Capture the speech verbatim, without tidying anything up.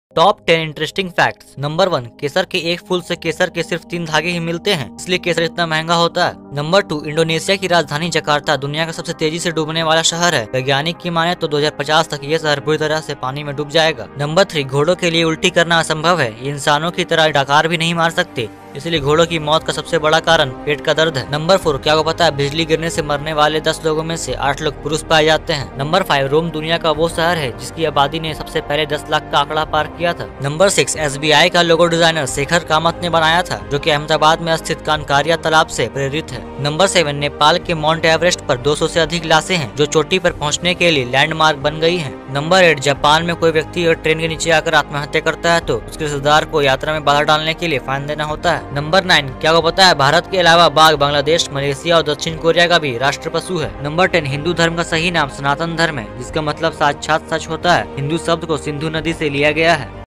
Top ten interesting facts. Number one, केसर के एक फूल से केसर के सिर्फ तीन धागे ही मिलते हैं, इसलिए केसर इतना महंगा होता है। नंबर टू, इंडोनेशिया की राजधानी जकार्ता दुनिया का सबसे तेजी से डूबने वाला शहर है। वैज्ञानिक की माने तो दो हज़ार पचास तक ये शहर पूरी तरह से पानी में डूब जाएगा। नंबर थ्री, घोड़ों के लिए उल्टी करना असंभव है, ये इंसानों की तरह डकार भी नहीं मार सकते, इसलिए घोड़ों की मौत का सबसे बड़ा कारण पेट का दर्द है। नंबर फोर, क्या आपको पता है बिजली गिरने से मरने वाले दस लोगों में से आठ लोग पुरुष पाए जाते हैं। नंबर फाइव, रोम दुनिया का वो शहर है जिसकी आबादी ने सबसे पहले दस लाख का आंकड़ा पार किया था। Number six, S B I का लोगो डिजाइनर शेखर कामत ने बनाया था, जो कि अहमदाबाद में स्थित कानकारिया तालाब से प्रेरित है। नंबर सेवन, नेपाल के माउंट एवरेस्ट पर दो सौ से अधिक लाशें हैं, जो चोटी पर पहुंचने के लिए लैंडमार्क बन गई हैं। नंबर एट, जापान में कोई व्यक्ति अगर ट्रेन के नीचे आकर आत्महत्या करता है तो उसके रिश्तेदार को यात्रा में बाधा डालने के लिए फाइन देना होता है। नंबर नाइन, क्या आपको पता है भारत के अलावा बाघ बांग्लादेश, मलेशिया और दक्षिण कोरिया का भी राष्ट्र पशु है। नंबर टेन, हिंदू धर्म का सही नाम सनातन धर्म है, जिसका मतलब साक्षात सच होता है। हिंदू शब्द को सिंधु नदी से लिया गया है।